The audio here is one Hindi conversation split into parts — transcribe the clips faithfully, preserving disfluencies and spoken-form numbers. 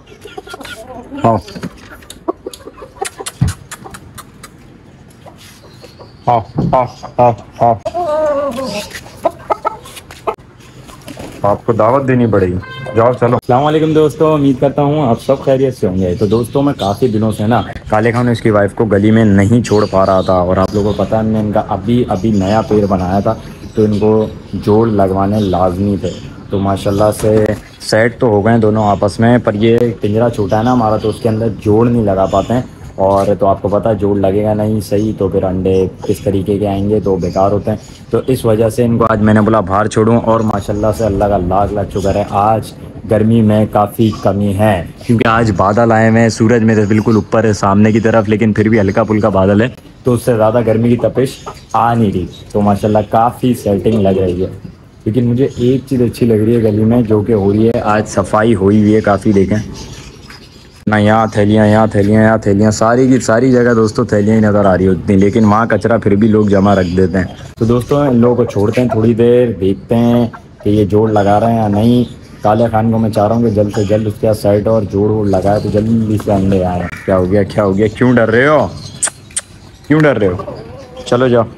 आओ आओ आओ आओ आओ, आपको दावत देनी पड़ेगी। जाओ चलो। अस्सलाम वालेकुम दोस्तों, उम्मीद करता हूँ आप सब खैरियत से होंगे। तो दोस्तों मैं काफ़ी दिनों से ना काले खान उसकी वाइफ को गली में नहीं छोड़ पा रहा था, और आप लोगों को पता है मैंने इनका अभी अभी नया पेड़ बनाया था, तो इनको जोड़ लगवाने लाजमी थे। तो माशाल्लाह से सेट तो हो गए दोनों आपस में, पर ये पिंजरा छोटा है ना हमारा, तो उसके अंदर जोड़ नहीं लगा पाते हैं। और तो आपको पता है जोड़ लगेगा नहीं सही तो फिर अंडे किस तरीके के आएंगे, तो बेकार होते हैं। तो इस वजह से इनको आज मैंने बोला बाहर छोड़ूं, और माशाल्लाह से अल्लाह का लाख लाख शुक्र है आज गर्मी में काफ़ी कमी है, क्योंकि आज बादल आए हुए हैं, सूरज मेरे बिल्कुल ऊपर है सामने की तरफ, लेकिन फिर भी हल्का फुल्का बादल है, तो उससे ज़्यादा गर्मी की तपिश आ नहीं रही। तो माशाल्लाह काफ़ी सेटिंग लग रही है। लेकिन मुझे एक चीज़ अच्छी लग रही है गली में, जो कि हो रही है आज सफाई हुई हुई है काफ़ी। देखें ना, यहाँ थैलियाँ, यहाँ थैलियाँ, यहाँ थैलियाँ, सारी की सारी जगह दोस्तों थैलियाँ ही नज़र आ रही होती हैं, लेकिन वहाँ कचरा फिर भी लोग जमा रख देते हैं। तो दोस्तों इन लोगों को छोड़ते हैं थोड़ी देर, देखते हैं कि ये जोड़ लगा रहे हैं या नहीं। काले खान को मैं चाह रहा हूँ कि जल्द से जल्द उसके साथ साइड और जोड़ वोड़ लगाए तो जल्दी से अंडे आए। क्या हो गया, क्या हो गया, क्यों डर रहे हो, क्यों डर रहे हो? चलो जाओ,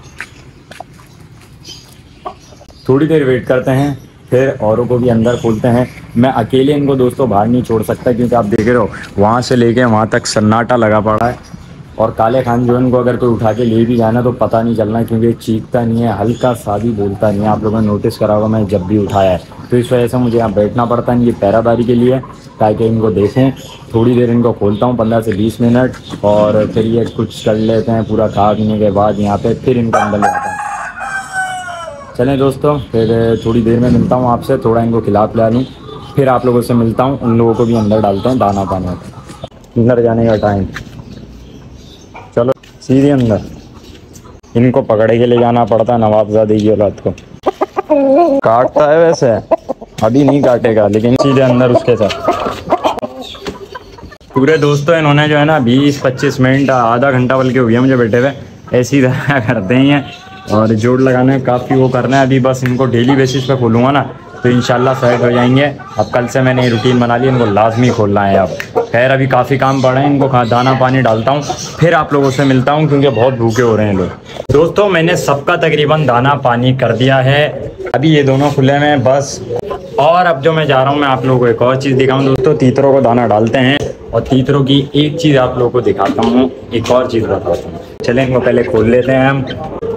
थोड़ी देर वेट करते हैं, फिर औरों को भी अंदर खोलते हैं। मैं अकेले इनको दोस्तों बाहर नहीं छोड़ सकता, क्योंकि आप देख रहे हो वहाँ से लेके वहाँ तक सन्नाटा लगा पड़ा है। और काले खान जो इनको अगर कोई उठा के ले भी जाए ना तो पता नहीं चलना, क्योंकि चीखता नहीं है, हल्का सा भी बोलता नहीं है। आप लोगों ने नोटिस करा होगा मैं जब भी उठाया है, तो इस वजह से मुझे यहाँ बैठना पड़ता है इनकी पैरादारी के लिए, ताकि इनको देखें। थोड़ी देर इनको खोलता हूँ, पंद्रह से बीस मिनट, और फिर ये कुछ कर लेते हैं पूरा खा पीने के बाद यहाँ पे, फिर इनको अंदर ले आता हूँ। चलें दोस्तों, फिर थोड़ी देर में मिलता हूँ आपसे, थोड़ा इनको खिला पिला लूँ, फिर आप लोगों से मिलता हूँ। उन लोगों को भी अंदर डालता हूँ दाना पानी, अंदर जाने का टाइम। चलो सीधे अंदर, इनको पकड़े के ले जाना पड़ता है नवाबजादे की औलाद को। काटता है वैसे, अभी नहीं काटेगा, लेकिन सीधे अंदर उसके साथ। पूरे दोस्तों इन्होंने जो है ना बीस पच्चीस मिनट आधा घंटा बल्कि हो गया मुझे बैठे हुए, ऐसी तरह करते ही हैं। और जोड़ लगाने में काफ़ी वो करना है। अभी बस इनको डेली बेसिस पे खोलूँगा ना तो इंशाल्लाह सेट हो जाएंगे। अब कल से मैंने ये रूटीन बना ली, इनको लाजमी खोलना है। अब खैर अभी काफ़ी काम पड़ा है, इनको खा दाना पानी डालता हूँ, फिर आप लोगों से मिलता हूँ, क्योंकि बहुत भूखे हो रहे हैं लोग। दोस्तों मैंने सबका तकरीबन दाना पानी कर दिया है, अभी ये दोनों खुले में बस। और अब जो मैं जा रहा हूँ मैं आप लोगों को एक और चीज़ दिखाऊँ दोस्तों, तीतरों को दाना डालते हैं, और तीतरों की एक चीज़ आप लोगों को दिखाता हूँ, एक और चीज़ बताता हूँ। चलें इनको पहले खोल लेते हैं हम।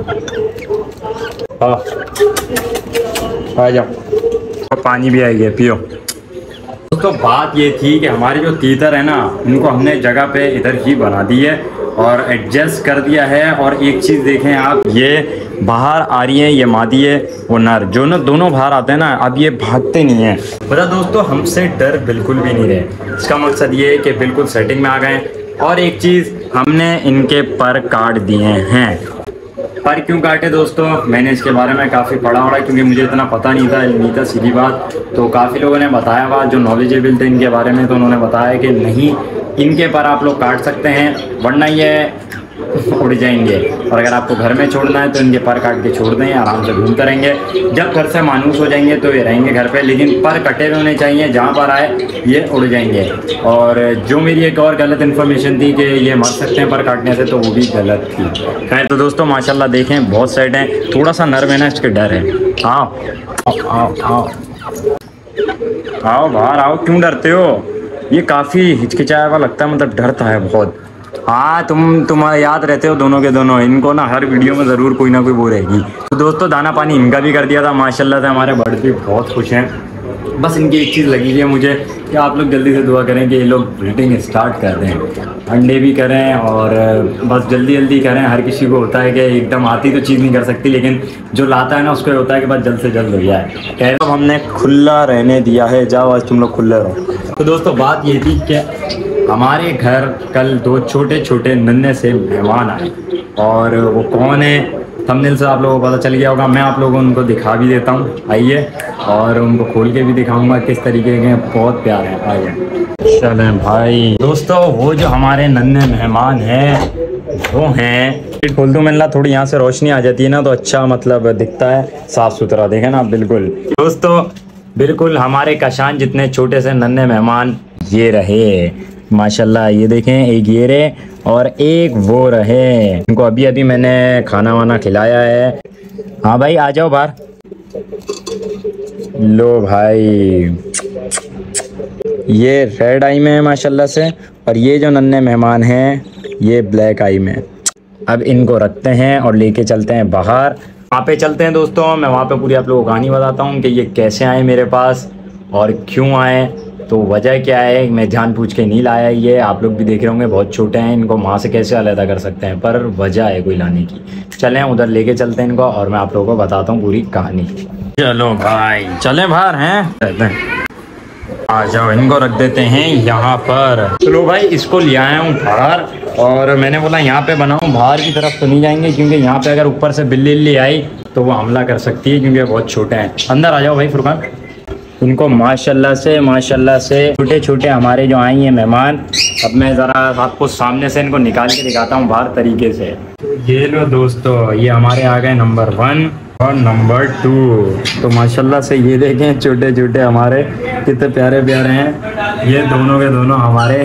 हाँ आ जाओ, और पानी भी आई है, पियो। दोस्तों बात ये थी कि हमारे जो तीतर है ना, इनको हमने जगह पे इधर ही बना दी है और एडजस्ट कर दिया है। और एक चीज़ देखें आप, ये बाहर आ रही है, ये मादी है वो नर, जो ना दोनों बाहर आते हैं ना, अब ये भागते नहीं हैं। पता दोस्तों हमसे डर बिल्कुल भी नहीं रहे। इसका मकसद ये है कि बिल्कुल सेटिंग में आ गए। और एक चीज़, हमने इनके पर काट दिए हैं। पर क्यों काटे दोस्तों, मैंने इसके बारे में काफ़ी पढ़ा हो रहा है, क्योंकि मुझे इतना पता नहीं था, नहीं था सीधी बात। तो काफ़ी लोगों ने बताया हुआ जो नॉलेजेबल थे इनके बारे में, तो उन्होंने बताया कि नहीं, इनके पर आप लोग काट सकते हैं, वरना ये उड़ जाएंगे। और अगर आपको घर में छोड़ना है तो इनके पर काट के छोड़ दें, आराम से घूमते रहेंगे। जब घर से मानूस हो जाएंगे तो ये रहेंगे घर पे, लेकिन पर कटे हुए होने चाहिए, जहाँ पर आए ये उड़ जाएंगे। और जो मेरी एक और गलत इन्फॉर्मेशन थी कि ये मर सकते हैं पर काटने से, तो वो भी गलत थी। खैर तो दोस्तों माशाल्लाह देखें बहुत साइड हैं, थोड़ा सा नर्व है ना, इसके डर है। आओ आओ आओ आओ बाहर आओ, क्यों डरते हो? ये काफ़ी हिचकिचाया हुआ लगता है, मतलब डरता है बहुत। हाँ तुम तुम्हारा याद रहते हो दोनों के दोनों, इनको ना हर वीडियो में ज़रूर कोई ना कोई वो रहेगी। तो दोस्तों दाना पानी इनका भी कर दिया था माशाल्लाह से, हमारे बर्ड भी बहुत खुश हैं। बस इनकी एक चीज़ लगी है मुझे कि आप लोग जल्दी से दुआ करें कि ये लोग ब्रीडिंग स्टार्ट कर दें, अंडे भी करें, और बस जल्दी जल्दी करें। हर किसी को होता है कि एकदम आती तो चीज़ नहीं कर सकती, लेकिन जो लाता है ना उसको होता है कि बस जल्द से जल्द हो जाए। खैर अब हमने खुला रहने दिया है, जाओ आज तुम लोग खुले रहो। तो दोस्तों बात ये थी कि हमारे घर कल दो छोटे छोटे नन्हे से मेहमान आए, और वो कौन है थंबनेल से आप लोगों को पता चल गया होगा। मैं आप लोगों को उनको दिखा भी देता हूँ, आइए, और उनको खोल के भी दिखाऊंगा किस तरीके के, बहुत प्यार है, आइए। चलें भाई दोस्तों, वो जो हमारे नन्हे मेहमान हैं वो हैं, खोल दूँ मिलना, थोड़ी यहाँ से रोशनी आ जाती है ना तो अच्छा मतलब दिखता है, साफ़ सुथरा देखें ना बिल्कुल। दोस्तों बिल्कुल हमारे कशान जितने छोटे से नन्हे मेहमान ये रहे माशाल्लाह, ये देखें, एक ये रहे और एक वो रहे। इनको अभी अभी मैंने खाना वाना खिलाया है। हाँ भाई आ जाओ बाहर। लो भाई, ये रेड आई में है माशाल्लाह से, और ये जो नन्हे मेहमान हैं ये ब्लैक आई में। अब इनको रखते हैं और लेके चलते हैं बाहर। वहाँ पे चलते हैं दोस्तों, मैं वहाँ पे पूरी आप लोगों को कहानी बताता हूँ कि ये कैसे आए मेरे पास और क्यों आए, तो वजह क्या है। मैं जान पूछ के नहीं लाया, ये आप लोग भी देख रहे होंगे, बहुत छोटे हैं, इनको माँ से कैसे अलग कर सकते हैं, पर वजह है कोई लाने की। चलें उधर लेके चलते हैं इनको और मैं आप लोगों को बताता हूँ पूरी कहानी। चलो भाई चलें बाहर हैं, आ जाओ, इनको रख देते हैं यहाँ पर। चलो भाई, इसको ले आया हूँ बाहर और मैंने बोला यहाँ पे बनाऊँ, बाहर की तरफ तो नहीं जाएंगे क्योंकि यहाँ पे अगर ऊपर से बिल्ली बिल्ली आई तो वो हमला कर सकती है क्योंकि बहुत छोटे हैं। अंदर आ जाओ भाई फुरकान। इनको माशाल्लाह से माशाल्लाह से छोटे छोटे हमारे जो आए हैं मेहमान, अब मैं ज़रा आपको सामने से इनको निकाल के दिखाता हूँ बाहर तरीके से। ये लो दोस्तों, ये हमारे आ गए नंबर वन और नंबर टू। तो माशाल्लाह से ये देखें छोटे छोटे हमारे कितने प्यारे प्यारे हैं, ये दोनों के दोनों हमारे।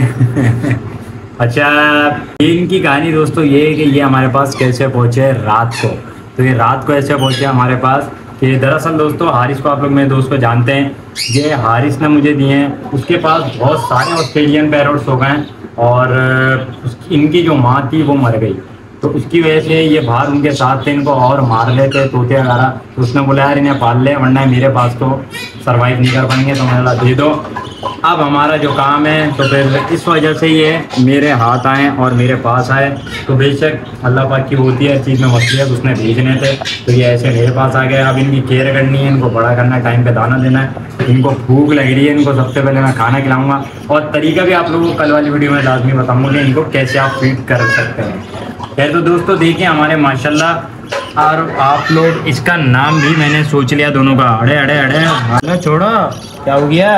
अच्छा, इनकी कहानी दोस्तों ये है कि ये हमारे पास कैसे पहुँचे रात को। तो ये रात को ऐसे पहुँचे हमारे पास कि दरअसल दोस्तों हारिस को आप लोग मेरे दोस्त को जानते हैं, ये हारिस ने मुझे दिए हैं। उसके पास बहुत सारे ऑस्ट्रेलियन पैरोट्स हो गए हैं और इनकी जो माँ थी वो मर गई, तो उसकी वजह से ये बाहर उनके साथ थे, इनको और मार लेते तोते वगैरह। तो उसने बोला यार इन्हें पाल ले, वरना मेरे पास तो सरवाइव नहीं कर पाएंगे, तो मैंने बोला दे दो। अब हमारा जो काम है तो फिर इस वजह से ये मेरे हाथ आए और मेरे पास आए। तो बेशक अल्लाह पाक की होती है, हर चीज़ में मसलियत, उसने भेजने थे तो ये ऐसे मेरे पास आ गए। अब इनकी केयर करनी है, इनको बड़ा करना है, टाइम पे दाना देना है, इनको भूख लग रही है, इनको सबसे पहले मैं खाना खिलाऊंगा और तरीका भी आप लोगों को कल वाली वीडियो में लाजमी बताऊंगा कि इनको कैसे आप फीड कर सकते हैं। खैर तो दोस्तों देखिए हमारे माशाल्लाह, और आप लोग इसका नाम भी मैंने सोच लिया दोनों का। अड़े अड़े अड़े अरे छोड़ो, क्या हो गया,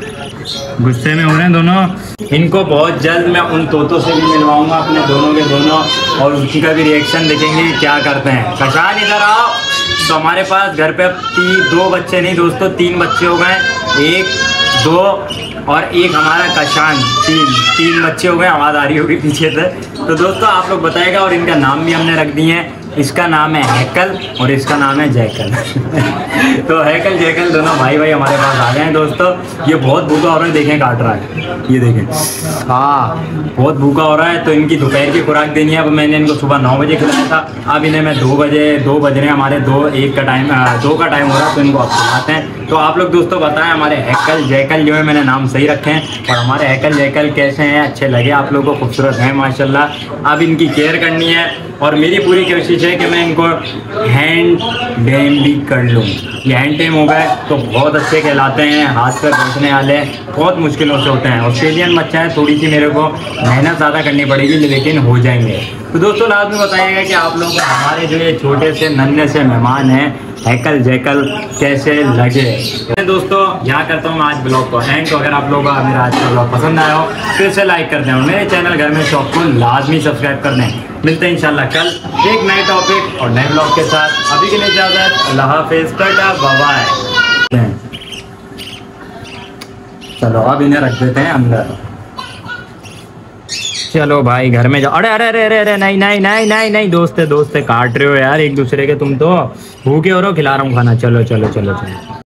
गुस्से में हो रहे हैं दोनों। इनको बहुत जल्द मैं उन तोतों से भी मिलवाऊंगा अपने दोनों के दोनों, और उनकी का भी रिएक्शन देखेंगे क्या करते हैं। कशान इधर आओ। तो हमारे पास घर पे अब तीन दो बच्चे नहीं दोस्तों, तीन बच्चे हो गए, एक दो और एक हमारा कशान, तीन तीन बच्चे हो गए। आवाज़ आ रही होगी पीछे से। तो दोस्तों आप लोग बताइएगा, और इनका नाम भी हमने रख दिए हैं। इसका नाम है हैकल और इसका नाम है जैकल। तो हैकल जैकल दोनों भाई भाई हमारे पास आ गए हैं दोस्तों। ये बहुत भूखा हो रहा है, देखें काट रहा है, ये देखें, हाँ बहुत भूखा हो रहा है। तो इनकी दोपहर की खुराक देनी है। अब मैंने इनको सुबह नौ बजे खिलाया था, अब इन्हें मैं दो बजे दो बज रहे हैं हमारे, दो एक का टाइम दो का टाइम हो रहा है, तो इनको अब खिलाते हैं। तो आप लोग दोस्तों बताएं हमारे हैकल जैकल जो है मैंने नाम सही रखे हैं, और हमारे हैकल जैकल कैसे हैं, अच्छे लगे आप लोगों को, खूबसूरत हैं माशाल्लाह। अब इनकी केयर करनी है और मेरी पूरी कोशिश है कि मैं इनको हैंड डेम भी कर लूँ। ये हैंड डेम हो गए तो बहुत अच्छे कहलाते हैं, हाथ पर बैठने वाले बहुत मुश्किलों से होते हैं। ऑस्ट्रेलियन बच्चा है, थोड़ी सी मेरे को मेहनत ज़्यादा करनी पड़ेगी लेकिन हो जाएंगे। तो दोस्तों लाजमी बताइएगा कि आप लोग हमारे जो ये छोटे से नन्हे से मेहमान हैं हैकल जैकल कैसे लगे। दोस्तों यहाँ करता हूँ मैं आज ब्लॉग को एंड। तो अगर आप लोगों को मेरा आज का ब्लॉग पसंद आया हो फिर से लाइक कर दें, मेरे चैनल घर में शॉप को लाजमी सब्सक्राइब कर दें। मिलते हैं इंशाल्लाह कल एक नए टॉपिक और नए ब्लॉग के साथ। अभी के लिए इजाज़त, अल्लाह हाफिज़, टाटा बाय बाय। चलो अब इन्हें रख देते हैं अंदर। चलो भाई घर में जाओ। अरे अरे अरे अरे अरे नहीं नहीं नहीं नहीं नहीं दोस्त दोस्त काट रहे हो यार एक दूसरे के, तुम तो भूखे हो रहे हो, खिला रहा हूँ खाना। चलो चलो चलो चलो।